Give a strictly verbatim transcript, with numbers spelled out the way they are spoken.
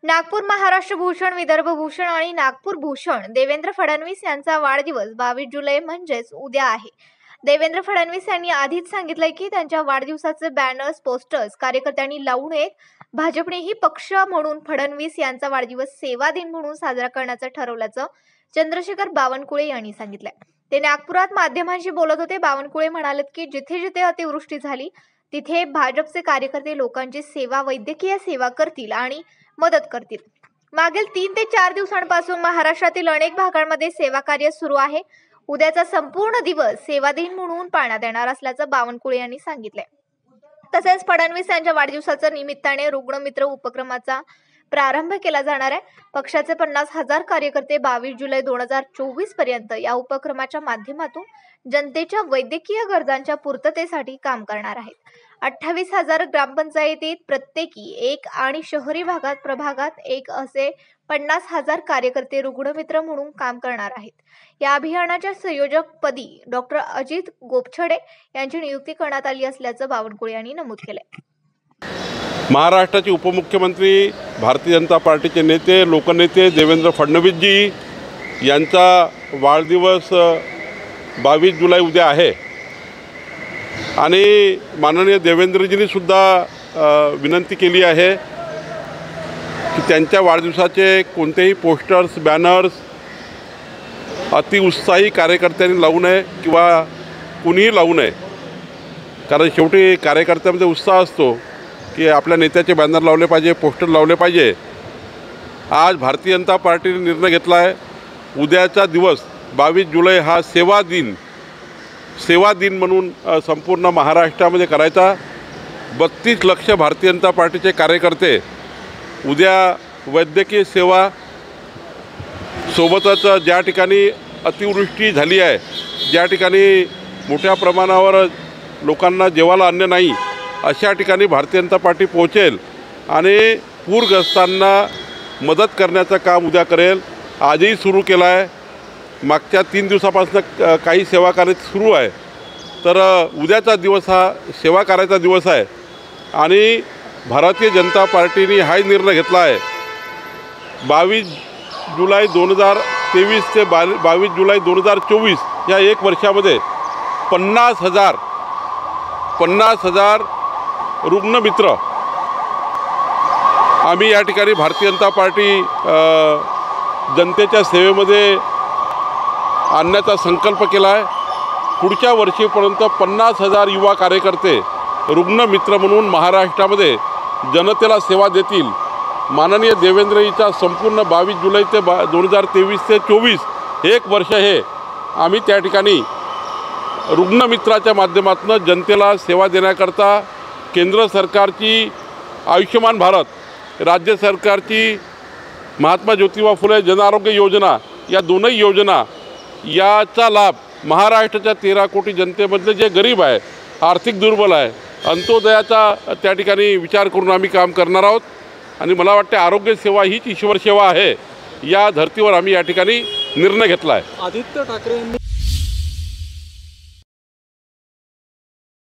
नागपूर महाराष्ट्र भूषण, विदर्भ भूषण आणि नागपूर भूषण देवेंद्र फडणवीस यांचा वाढदिवस बावीस जुलै म्हणजेच उद्या आहे। देवेंद्र फडणवीस यांनी आधीच सांगितलंय की त्यांच्या वाढदिवसाचे बॅनर्स, पोस्टर्स कार्यकर्त्यांनी लावू नयेत। भाजपनेही पक्ष म्हणून फडणवीस यांचा वाढदिवस सेवा दिन म्हणून साजरा करण्याचं ठरवल्याचं चंद्रशेखर बावनकुळे यांनी सांगितलंय। ते नागपुरात माध्यमांशी बोलत होते। बावनकुळे म्हणालेत की जिथे जिथे अतिवृष्टी झाली तिथे भाजपचे कार्यकर्ते लोकांची सेवा, वैद्यकीय सेवा करतील आणि मदत करतील। मागील तीन ते चार दिवसांपासून महाराष्ट्रातील अनेक भागांमध्ये सेवा कार्य सुरू आहे। उद्याचा संपूर्ण दिवस सेवा दिन म्हणून पाळण्यात येणार असल्याचं बावनकुळे यांनी सांगितले। तसेच फडणवीस यांच्या वाढदिवसाच्या निमित्ताने रुग्णमित्र उपक्रमाचा प्रारंभ केला जाणार आहे। पक्षाचे पन्नास हजार कार्यकर्ते बावीस जुलै दोन हजार चोवीस पर्यंत या उपक्रमाच्या माध्यमातून जनतेच्या वैद्यकीय गरजांच्या पूर्ततेसाठी काम करणार आहेत। अठ्ठावीस हजार ग्रामपंचायतीत प्रत्येकी एक आणि शहरी भागात प्रभागात एक असे पन्नास हजार कार्यकर्ते रुग्णमित्र म्हणून काम करणार आहेत। या अभियानाच्या संयोजकपदी डॉक्टर अजित गोपछडे यांची नियुक्ती करण्यात आली असल्याचं बावनकुळे यांनी नमूद केलंय। महाराष्ट्राचे उपमुख्यमंत्री, भारतीय जनता पार्टीचे नेते, लोकनेते देवेंद्र फडणवीसजी यांचा वाढदिवस बावीस जुलै उद्या आहे आणि माननीय देवेंद्रजींनी सुद्धा विनंती केली आहे की त्यांच्या वाढदिवसाचे कोणतेही पोस्टर्स, बॅनर्स अतिउत्साही कार्यकर्त्यांनी लावू नये किंवा कुणीही लावू नये। कारण शेवटी कार्यकर्त्यांमध्ये उत्साह असतो की आपल्या नेत्याचे बॅनर लावले पाहिजे, पोस्टर लावले पाहिजे। आज भारतीय जनता पार्टीने निर्णय घेतला आहे उद्याचा दिवस बावीस जुलै हा सेवा दिन सेवा दिन म्हणून संपूर्ण महाराष्ट्रामध्ये करायचा। बत्तीस लक्ष भारतीय जनता पार्टीचे कार्यकर्ते उद्या वैद्यकीय सेवा सोबतच ज्या ठिकाणी अतिवृष्टी झाली आहे, ज्या ठिकाणी मोठ्या प्रमाणावर लोकांना जेवायला अन्न नाही, अशा ठिकाणी भारतीय जनता पार्टी पोहोचेल आणि पूरग्रस्तांना मदत करण्याचं काम उद्या करेल। आजही सुरू केलं आहे। मागच्या तीन दिवसापासून काही सेवा कार्य सुरू आहे। तर उद्याचा दिवस हा सेवा करायचा दिवस आहे आणि भारतीय जनता पार्टीने हाही निर्णय घेतला आहे बावीस जुलै दोन हजार तेवीस ते बा बावीस जुलै दोन हजार चोवीस या एक वर्षामध्ये पन्नास हजार पन्नास हजार रुग्णमित्र आम्ही या ठिकाणी भारतीय जनता पार्टी जनतेच्या सेवेमध्ये आणण्याचा संकल्प केला आहे। पुढच्या वर्षीपर्यंत पन्नास हजार युवा कार्यकर्ते रुग्णमित्र म्हणून महाराष्ट्रामध्ये जनतेला सेवा देतील। माननीय देवेंद्रजीचा संपूर्ण बावीस जुलै ते बा दोन हजार तेवीस ते चोवीस एक वर्ष हे आम्ही त्या ठिकाणी रुग्णमित्राच्या माध्यमातून जनतेला सेवा देण्याकरता केंद्र सरकारची आयुष्यमान भारत, राज्य सरकारची महात्मा ज्योतिबा फुले जनआरोग्य योजना या दोनही योजना याचा लाभ महाराष्ट्राच्या तेरा कोटी जनतेमधले जे गरीब आहे, आर्थिक दुर्बल आहे, अंत्योदयाचा त्या ठिकाणी विचार करून आम्ही काम करणार आहोत। आणि मला वाटते आरोग्य सेवा हीच ईश्वर सेवा आहे। या धर्तीवर आम्ही या ठिकाणी निर्णय घेतला आहे। आदित्य ठाकरे यांनी